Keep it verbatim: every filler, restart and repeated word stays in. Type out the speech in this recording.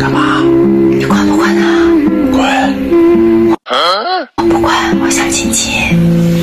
干嘛？ 你管不管啊？ 滚！ 我不管，我想亲亲。